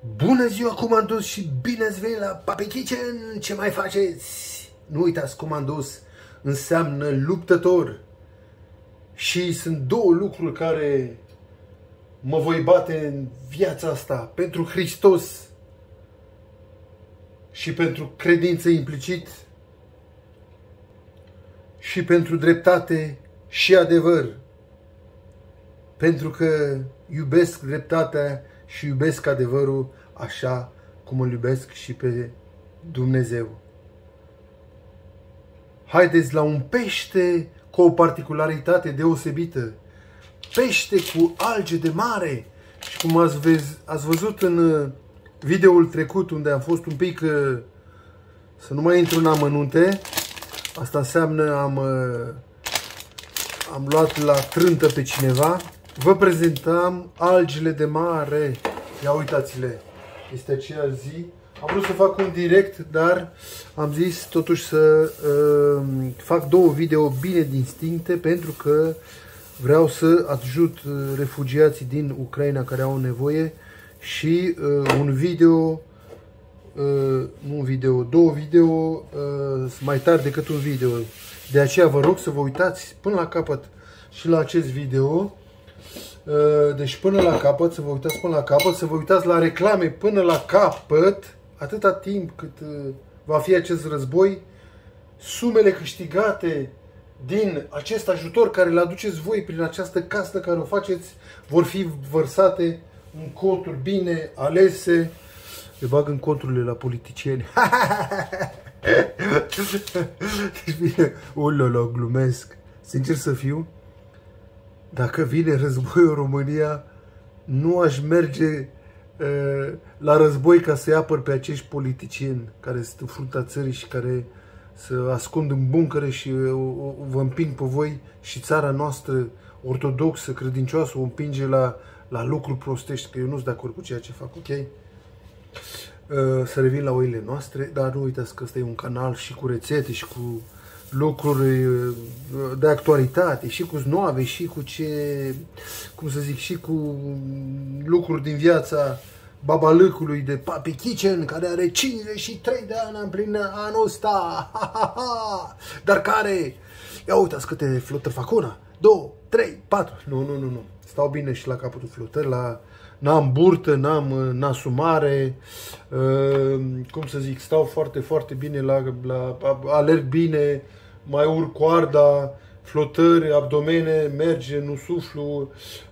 Bună ziua, Comandos, și bine ați venit la Papi Kitchen! Ce mai faceți? Nu uitați, Comandos înseamnă luptător. Și sunt două lucruri care mă voi bate în viața asta. Pentru Hristos și pentru credință implicit. Și pentru dreptate și adevăr. Pentru că iubesc dreptatea și iubesc adevărul așa cum îl iubesc și pe Dumnezeu. Haideți la un pește cu o particularitate deosebită. Pește cu alge de mare. Și cum ați văzut în videoul trecut, unde am fost un pic, să nu mai intru în amănunte, asta înseamnă am luat la trântă pe cineva. Vă prezentam algele de mare. Ia uitați-le. Este aceeași zi. Am vrut să fac un direct, dar am zis totuși să fac două video bine distincte, pentru că vreau să ajut refugiații din Ucraina care au nevoie și două video mai tari decât un video. De aceea vă rog să vă uitați până la capăt și la acest video. Deci până la capăt, să vă uitați până la capăt, să vă uitați la reclame până la capăt, atâta timp cât va fi acest război. Sumele câștigate din acest ajutor care le aduceți voi prin această castă care o faceți vor fi vărsate în conturi bine alese. Le bag în conturile la politicieni. Deci bine, ulolo, glumesc. Sincer să fiu, dacă vine războiul în România, nu aș merge la război ca să-i apăr pe acești politicieni care sunt în fruntea țării și care se ascund în buncăre și vă împing pe voi și țara noastră ortodoxă, credincioasă, o împinge la lucruri prostești, că eu nu sunt de acord cu ceea ce fac, ok? Să revin la oile noastre, dar nu uitați că ăsta e un canal și cu rețete și cu lucruri de actualitate, și cu znoave, și cu și cu lucruri din viața babalâcului de Papi Kitchen, care are 53 de ani în plin anul ăsta. Dar care, ia uitați câte flotări fac, 1, 2, 3, 4. Nu. Stau bine și la capătul flotări, n-am burtă, n-am nasul mare, stau foarte, foarte bine, alerg bine, mai urc coarda, flotări, abdomene, merge, nu suflu,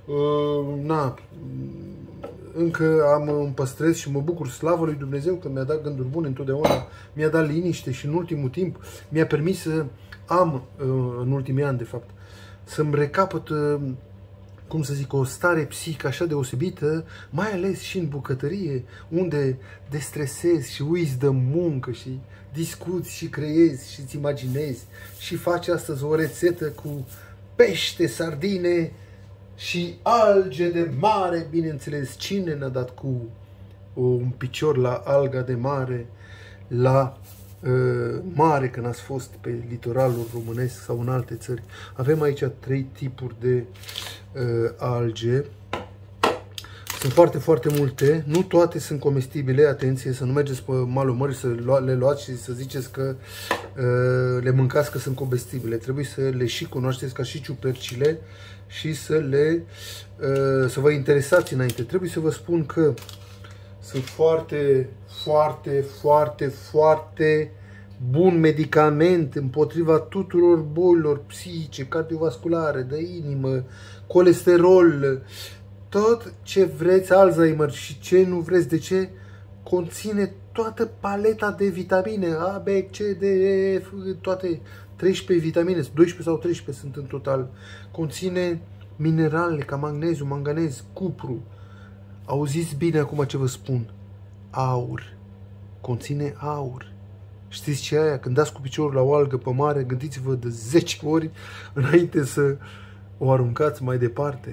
încă îmi păstrez și mă bucur, slavă lui Dumnezeu, că mi-a dat gânduri bune întotdeauna, mi-a dat liniște și în ultimul timp mi-a permis să am, în ultimii ani de fapt, să-mi recapăt, o stare psihică așa deosebită, mai ales și în bucătărie, unde destresezi și uiți de muncă și discuți și creezi și îți imaginezi și faci astăzi o rețetă cu pește, sardine și alge de mare, bineînțeles. Cine ne-a dat cu un picior la alga de mare, la mare, când ați fost pe litoralul românesc sau în alte țări? Avem aici 3 tipuri de alge. Sunt foarte, foarte multe. Nu toate sunt comestibile. Atenție, să nu mergeți pe malul mării să le luați și să ziceți că le mâncați că sunt comestibile. Trebuie să le și cunoașteți ca și ciupercile și să vă interesați înainte. Trebuie să vă spun că sunt foarte, foarte, foarte, foarte bun medicament împotriva tuturor bolilor psihice, cardiovasculare, de inimă, colesterol, tot ce vreți, Alzheimer și ce nu vreți. De ce? Conține toată paleta de vitamine, A, B, C, D, E, F, toate 13 vitamine, 12 sau 13 sunt în total. Conține minerale ca magneziu, manganez, cupru. Auziți bine acum ce vă spun. Aur. Conține aur. Știți ce e aia? Când dați cu piciorul la o algă pe mare, gândiți-vă de 10 ori înainte să o aruncați mai departe.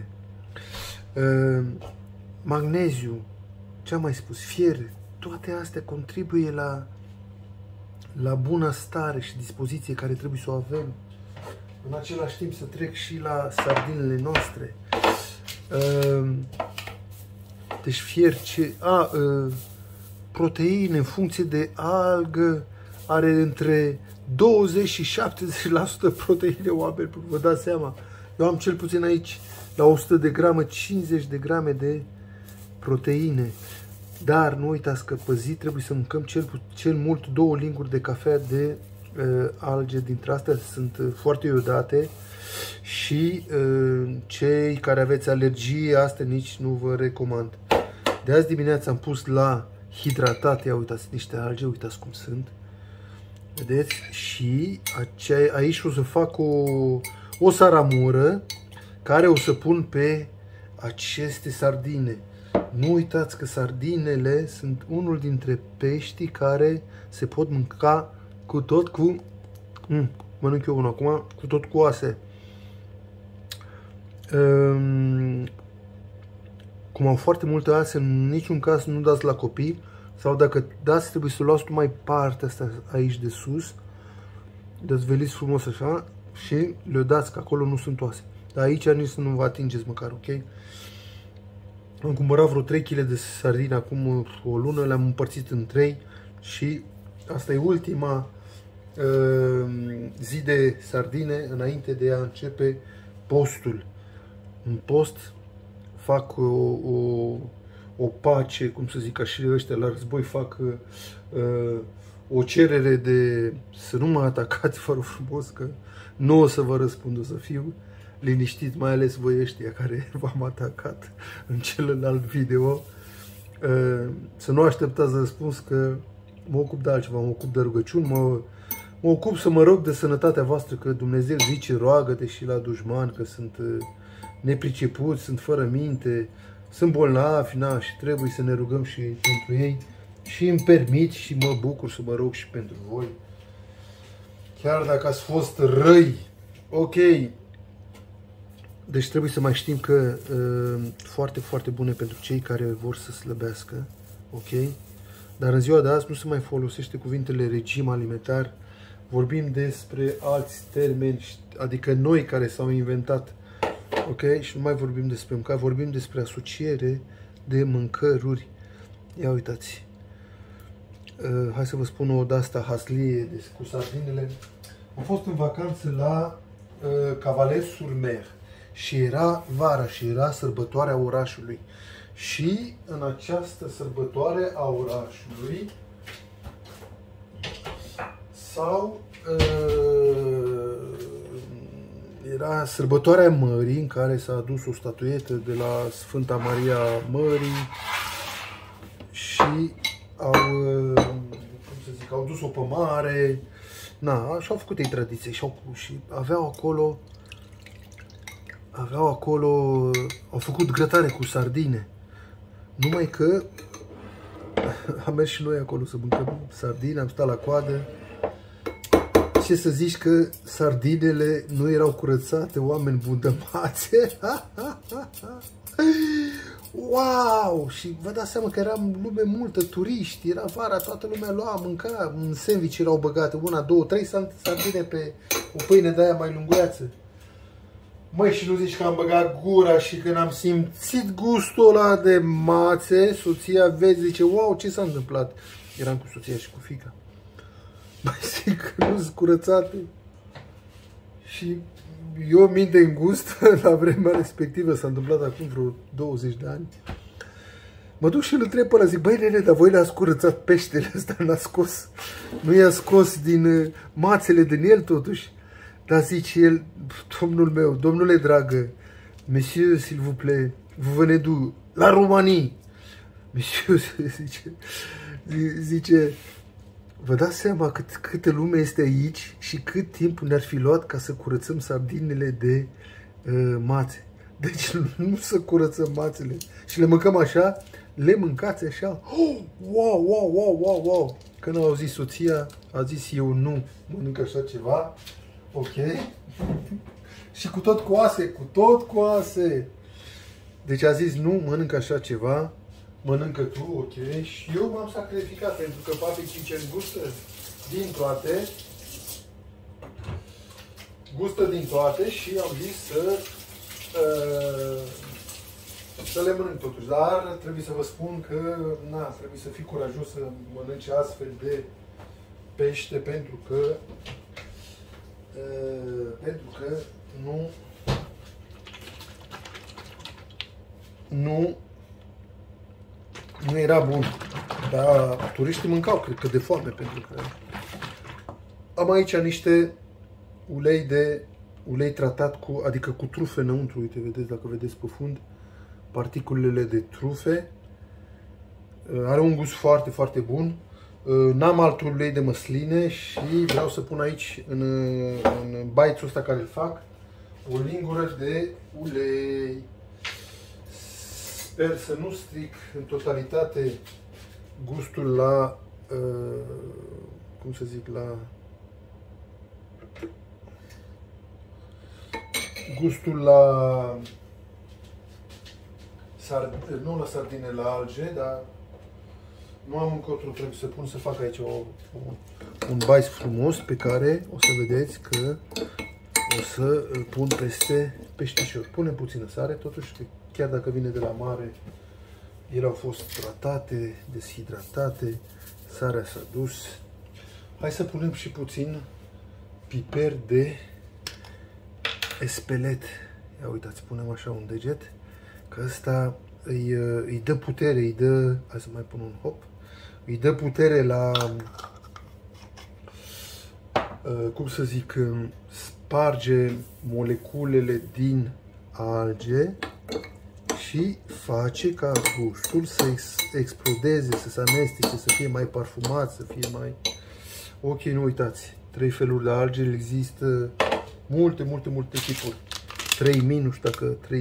Magneziu, ce am mai spus, fier, toate astea contribuie la bună stare și dispoziție care trebuie să o avem. În același timp să trec și la sardinele noastre. deci fier ce... proteine în funcție de algă, are între 20 și 70% proteine, oameni, vă dați seama. Eu am cel puțin aici, la 100 de grame, 50 de grame de proteine. Dar nu uitați că pe zi trebuie să mâncăm cel mult 2 linguri de cafea de alge dintre astea, sunt foarte iodate și cei care aveți alergie, astea nici nu vă recomand. De azi dimineața am pus la hidratate, ia uitați niște alge, uitați cum sunt. Vedeți? Și aici o să fac o saramură care o să pun pe aceste sardine. Nu uitați că sardinele sunt unul dintre peștii care se pot mânca cu tot cu... mănânc eu unul acum, cu tot cu oase. Cum au foarte multe oase, în niciun caz nu dați la copii. Sau dacă dați, trebuie să luați numai partea asta aici de sus. Dezveliți frumos așa și le dați, că acolo nu sunt oase. Dar aici nici să nu vă atingeți măcar, ok? Am cumpărat vreo 3 kg de sardine acum o lună, le-am împărțit în 3 și asta e ultima zi de sardine înainte de a începe postul. În post fac o pace, cum să zic, ca și ăștia la război fac o cerere de să nu mă atacați, vă rog frumos, că nu o să vă răspund, o să fiu liniștit, mai ales voi ăștia care v-am atacat în celălalt video. Să nu așteptați răspuns, că mă ocup de altceva, mă ocup de rugăciuni, mă ocup să mă rog de sănătatea voastră, că Dumnezeu zice, roagă-te și la dușmani, că sunt nepricepuți, sunt fără minte, sunt bolnavi, și trebuie să ne rugăm și pentru ei. Și îmi permit și mă bucur să mă rog și pentru voi. Chiar dacă ați fost răi, ok. Deci trebuie să mai știm că foarte, foarte bune pentru cei care vor să slăbească, ok? Dar în ziua de azi nu se mai folosește cuvintele regim alimentar. Vorbim despre alți termeni, adică noi care s-au inventat, ok? Și nu mai vorbim despre mâncare, vorbim despre asociere de mâncăruri. Ia uitați. Hai să vă spun o de-asta haslie cu sardinele. Am fost în vacanță la Cavaler-sur-Mer și era vara și era sărbătoarea orașului. Și în această sărbătoare a orașului era sărbătoarea mării, în care s-a adus o statuetă de la Sfânta Maria Mării și au dus-o pe mare. Și au făcut ei tradiție și aveau acolo, au făcut grătare cu sardine. Numai că am mers și noi acolo să mâncăm sardine, am stat la coadă. Ce să zici că sardinele nu erau curățate, oameni bundămațe. Wow! Și vă dați seama că era lume multă, turiști, era vara, toată lumea lua, mânca, în sandwich erau băgate, 1, 2, 3 sardine pe o pâine de aia mai lunguiață. Măi, și nu zici că am băgat gura și când am simțit gustul ăla de mațe, soția vezi, zice, wow, ce s-a întâmplat? Eram cu soția și cu fiica. Mai zic că nu sunt curățate. Și eu minte în gust, la vremea respectivă, s-a întâmplat acum vreo 20 de ani. Mă duc și îl întreb pe ăla, zic, băi nene, dar voi le-ați curățat peștele ăsta, nu i-a scos din mațele din el totuși. Dar zice el, domnul meu, domnule dragă, monsieur, s'il vous plaît, vous venez d'où? La România. Monsieur, zice, vă dați seama câtă lume este aici și cât timp ne-ar fi luat ca să curățăm sardinele de mațe. Deci nu să curățăm mațele și le mâncăm așa, le mâncați așa. Oh, wow, wow, wow, wow, wow. Când a auzit soția, a zis, eu nu mănânc așa ceva. Ok. Și cu tot cu oase, Deci a zis, nu mănânc așa ceva, mănâncă tu, ok. Și eu m-am sacrificat, pentru că papi Chichen gustă din toate și am zis să le mănânc totuși, dar trebuie să vă spun că trebuie să fii curajos să mănânci astfel de pește pentru că nu era bun. Dar turiștii mâncau, cred că de foame, pentru că am aici niște ulei tratat adică cu trufe înăuntru. Uite, vedeți, dacă vedeți pe fund, particulele de trufe. Are un gust foarte, foarte bun. N-am alt ulei de măsline și vreau să pun aici, în baițul ăsta care îl fac, o lingură de ulei. Sper să nu stric în totalitate gustul la, cum să zic, nu la sardine, la alge, dar nu am încotro, trebuie să fac aici un baiț frumos pe care o să vedeți că o să îl pun peste peștișor. Punem puțină sare, totuși, chiar dacă vine de la mare, ele au fost tratate, deshidratate, sarea s-a dus. Hai să punem și puțin piper de espelet. Ia uitați, punem așa un deget, că ăsta îi dă putere, hai să mai pun un hop, îi dă putere la, cum să zic, sparge moleculele din alge și face ca gustul să explodeze, să se amestece, să fie mai parfumat, să fie mai... Ok, nu uitați, 3 feluri de alge, există multe tipuri. 3000, nu știu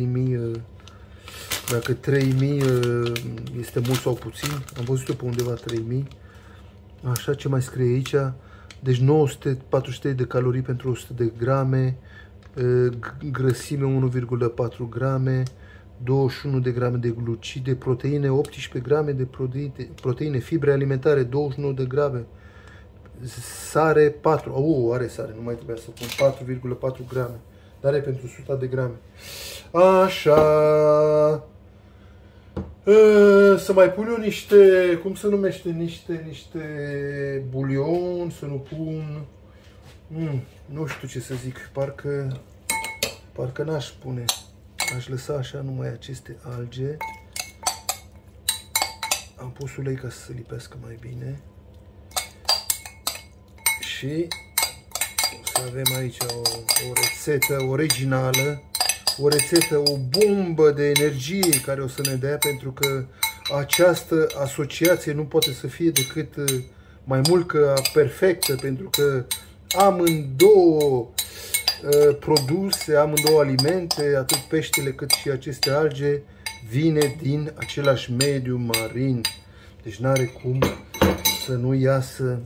dacă 3000 este mult sau puțin. Am văzut eu pe undeva 3000. Așa, ce mai scrie aici? Deci 943 de calorii pentru 100 de grame, grăsime 1,4 grame, 21 de grame de glucide, proteine 18 grame de proteine, fibre alimentare 29 de grame, sare 4, are sare, nu mai trebuia să pun 4,4 grame, dar e pentru 100 de grame. Așa, să mai pun eu niște, cum se numește, niște bulion, să nu pun, nu știu ce să zic, parcă n-aș pune, aș lăsa așa numai aceste alge. Am pus ulei ca să se lipească mai bine. Și o să avem aici o rețetă originală, o rețetă, o bombă de energie care o să ne dea, pentru că această asociație nu poate să fie decât mai mult ca perfectă, pentru că amândouă produse, amândouă alimente, atât peștele cât și aceste alge, vine din același mediu marin. Deci n-are cum să nu iasă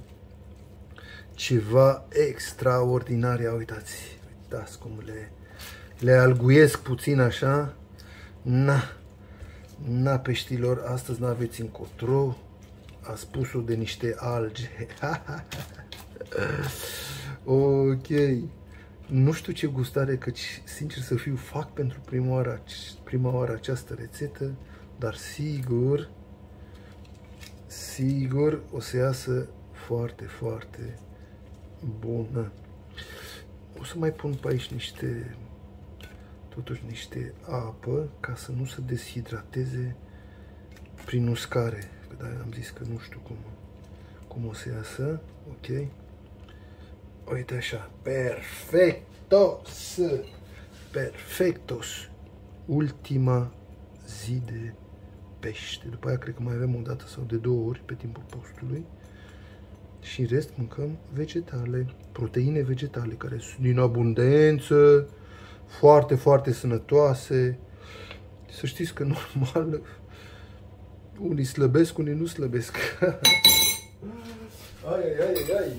ceva extraordinar. Ia uitați cum le alguiesc puțin așa. Na, peștilor, astăzi n-aveți încotro. A spus-o de niște alge. Ok. Nu știu ce gustare, căci, sincer să fiu, fac pentru prima oară această rețetă, dar sigur o să iasă foarte, foarte bună. O să mai pun pe aici totuși niște apă, ca să nu se deshidrateze prin uscare. Da, am zis că nu știu cum o să iasă. Ok. Uite așa. Perfectos. Ultima zi de pește. După aia cred că mai avem o dată sau de 2 ori pe timpul postului. Și în rest mâncăm vegetale, proteine vegetale, care sunt din abundență, foarte, foarte sănătoase. Să știți că normal, unii slăbesc, unii nu slăbesc. Ai.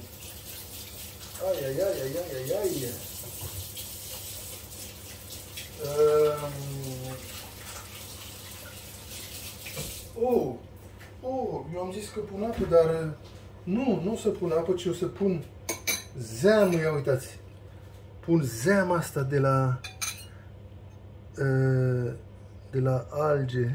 Eu am zis că pun apă, dar nu o să pun apă, ci o să pun zeamă. Ia uitați, pun zeama asta de la alge.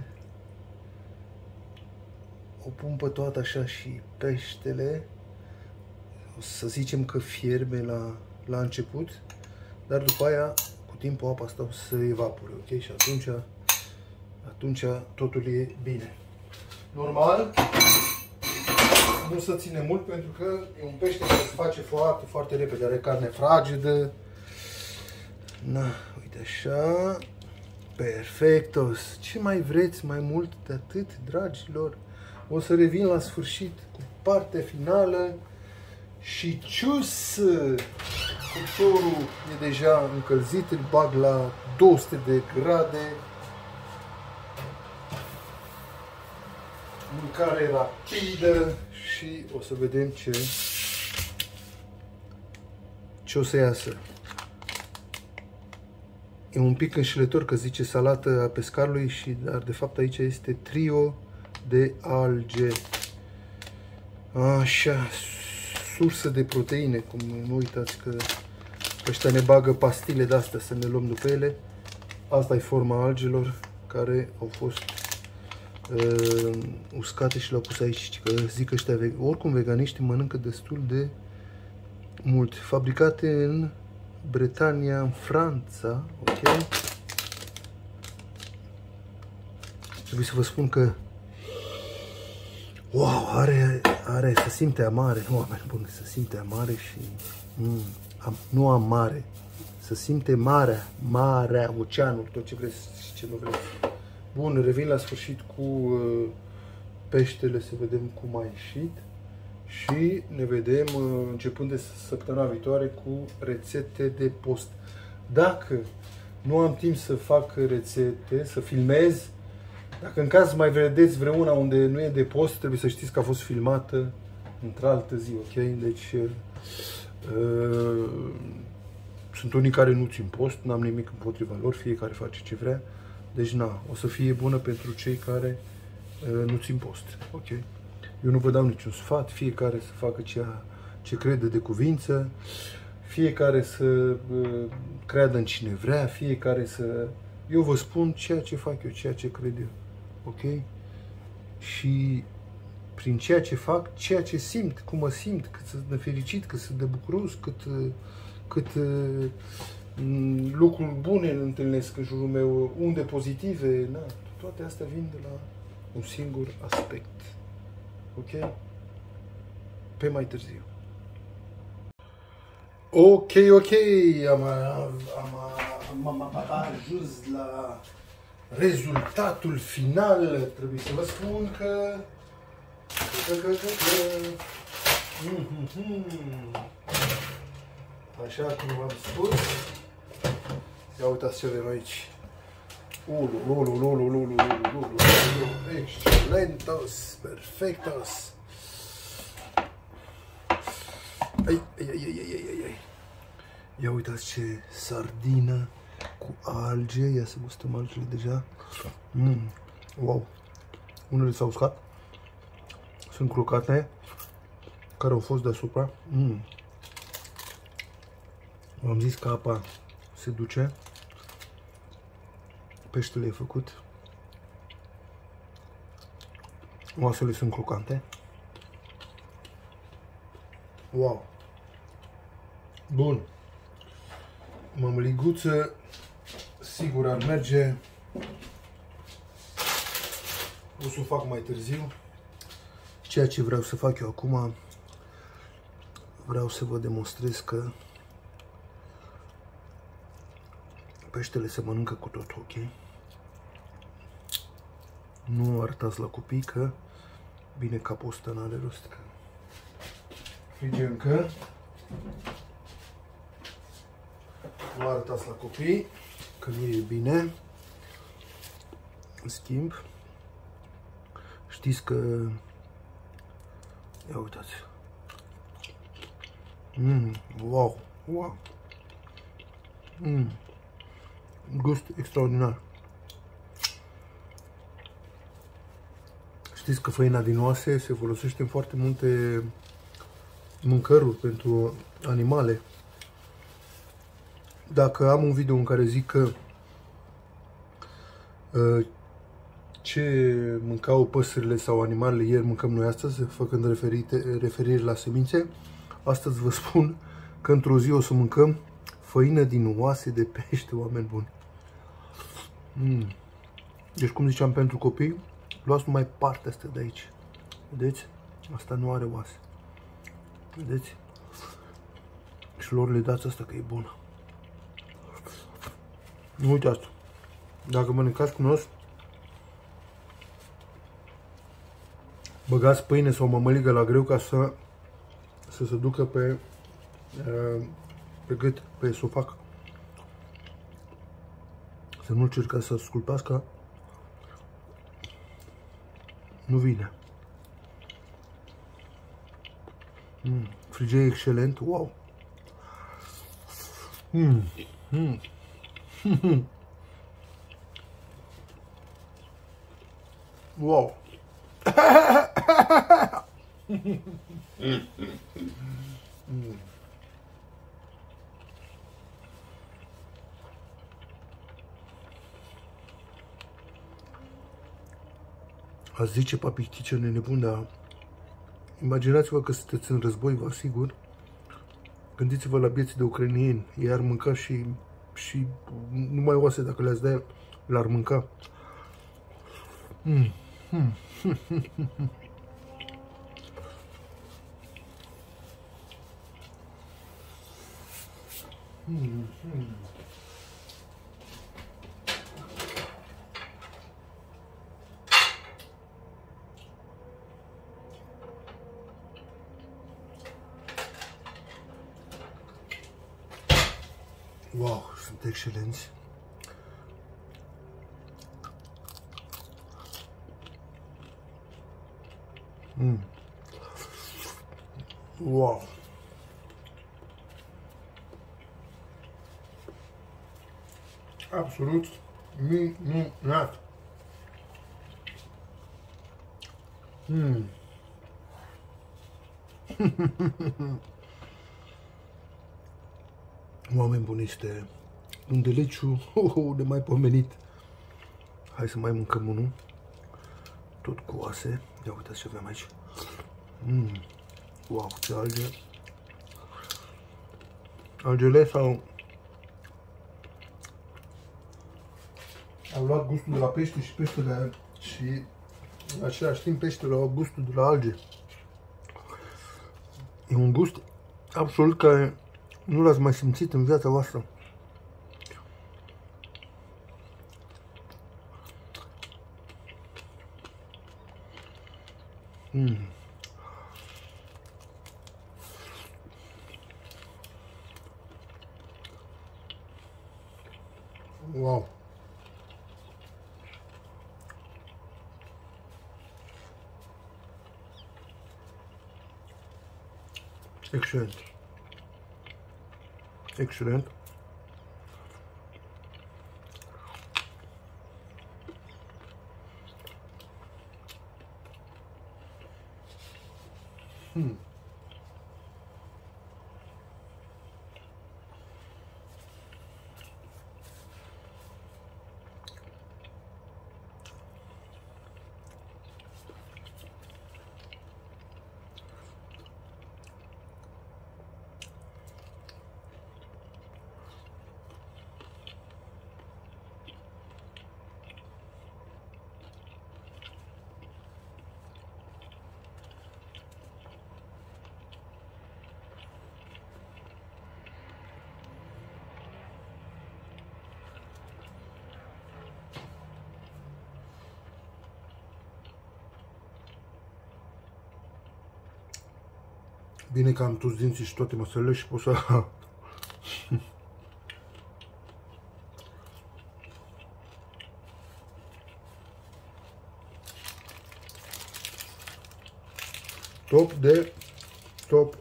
O pun pe toată așa și peștele. O să zicem că fierbe la început, dar după aia, cu timpul apa asta o să evapore, ok? Și atunci totul e bine. Normal, nu se ține mult pentru că e un pește care se face foarte, foarte repede, are carne fragedă. Na, uite așa. Perfectos. Ce mai vreți mai mult de atât, dragilor? O să revin la sfârșit cu partea finală și cius! Cuptorul e deja încălzit, îl bag la 200 de grade. Mâncare rapidă și o să vedem ce o să iasă. E un pic înșelător că zice salată a pescarului, dar de fapt aici este trio de alge. Așa, sursă de proteine, cum nu uitați că ăștia ne bagă pastile de-astea să ne luăm după ele. Asta e forma algelor care au fost uscate și le-au pus aici. Că zic ăștia, oricum veganiștii mănâncă destul de mult. Fabricate în Bretania, în Franța, ok? Trebuie să vă spun că wow, se simte amare, oameni buni, se simte amare și nu amare, se simte marea, oceanul, tot ce vreți și ce nu vreți. Bun, revin la sfârșit cu peștele, să vedem cum a ieșit și ne vedem începând de săptămâna viitoare cu rețete de post. Dacă nu am timp să fac rețete, să filmez, dacă în caz mai vedeți vreuna unde nu e de post, trebuie să știți că a fost filmată într-altă zi, ok? Deci sunt unii care nu țin post, n-am nimic împotriva lor, fiecare face ce vrea. Deci na, o să fie bună pentru cei care nu țin post, ok? Eu nu vă dau niciun sfat, fiecare să facă ce crede de cuvință, fiecare să creadă în cine vrea, fiecare să... Eu vă spun ceea ce fac eu, ceea ce cred eu, ok? Și prin ceea ce fac, ceea ce simt, cum mă simt, cât sunt de fericit, cât sunt de bucuros, cât lucruri bune îl întâlnesc în jurul meu, unde pozitive, na, toate astea vin de la un singur aspect, ok? Pe mai târziu. Ok, am ajuns la rezultatul final. Trebuie să vă spun că așa cum v-am spus, ia uitați ce avem aici. Excelentos, perfectos. Ai. Ia uitați ce sardină cu alge. Ia să gustăm algele deja. Wow. Unele s-au uscat. Sunt crocate care au fost deasupra. V-am zis că apa se duce. Peștele e făcut. Oasele sunt crocante. Wow. Bun. Mămăliguță sigur ar merge. O să o fac mai târziu. Ceea ce vreau să fac eu acum, vreau să vă demonstrez că peștele se mănâncă cu tot, ok? Nu arătați la copii că bine capul ăsta n-are rost, că frige încă. Nu arătați la copii că nu e bine. În schimb, știți că... Ia uitați. Wow. Gust extraordinar. Știți că făina din oase se folosește în foarte multe mâncăruri pentru animale. Dacă am un video în care zic că Ce mâncau păsările sau animalele ieri mâncăm noi astăzi, făcând referire la semințe. Astăzi vă spun că într-o zi o să mâncăm făină din oase de pește, oameni buni. Deci, cum ziceam, pentru copii, luați numai partea asta de aici. Vedeți? Asta nu are oase. Vedeți? Și lor le dați asta că e bună. Nu uitați. Dacă mănâncați cu nos, băgați pâine sau mămăligă la greu ca să se ducă pe gât, pe esofac. Să nu încercați să sculpați, că nu vine. Frige excelent. Wow! Wow! Ați zice papichtice nebun, dar imaginați-vă că sunteți în război, vă asigur. Gândiți-vă la vieții de ucrainieni. Ei ar mânca și numai oase, dacă le-ați da, l-ar mânca. Wow, sunt excelenți. Wow. Absolut minunat. Oameni buni, este un deliciu de mai pomenit. Hai să mai mâncăm unul. Tot cu oase. Ia uitați ce avem aici. Wow, ce alge. Algele au luat gustul de la pește și peștele și în același timp peștele au gustul de la alge. E un gust absolut care nu l-ați mai simțit în viața voastră. Wow. Excelent. Excelent. Bine că am toți dinții și toate măsările și pot să... Top de top.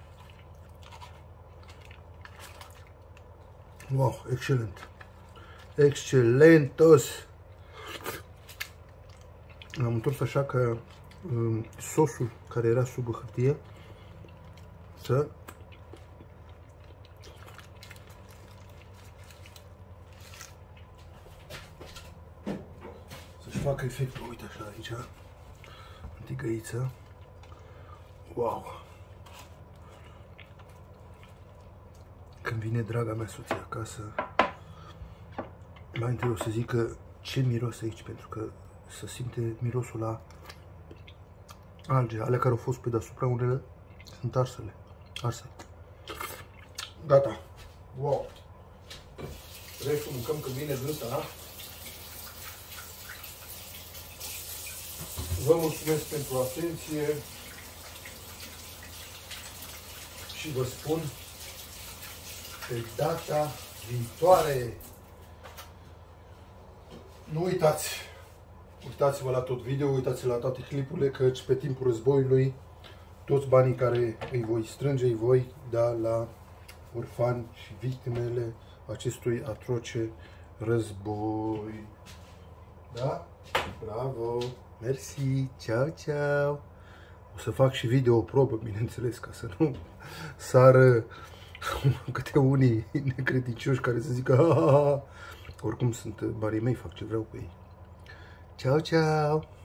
Wow, excelent. Excelentos! Am întors așa că sosul care era sub hârtie să-și facă efectul. Uite așa aici, în tigăiță. Wow! Când vine draga mea soție acasă, mai întâi o să zică ce miros aici, pentru că se simte mirosul la alge, alea care au fost pe deasupra, unele sunt arsele. Gata. Wow. Vrei să mâncăm când vine dânsa? Vă mulțumesc pentru atenție și vă spun pe data viitoare. Nu uitați! Uitați-vă la tot video, uitați-vă la toate clipurile, căci pe timpul războiului toți banii care îi voi strânge, îi voi da la orfani și victimele acestui atroce război. Da? Bravo! Mersi! Ciao, ciao! O să fac și video probă, bineînțeles, ca să nu sară câte unii necredincioși care să zică ha, ha, ha. Oricum sunt banii mei, fac ce vreau cu ei. Ciao, ciao!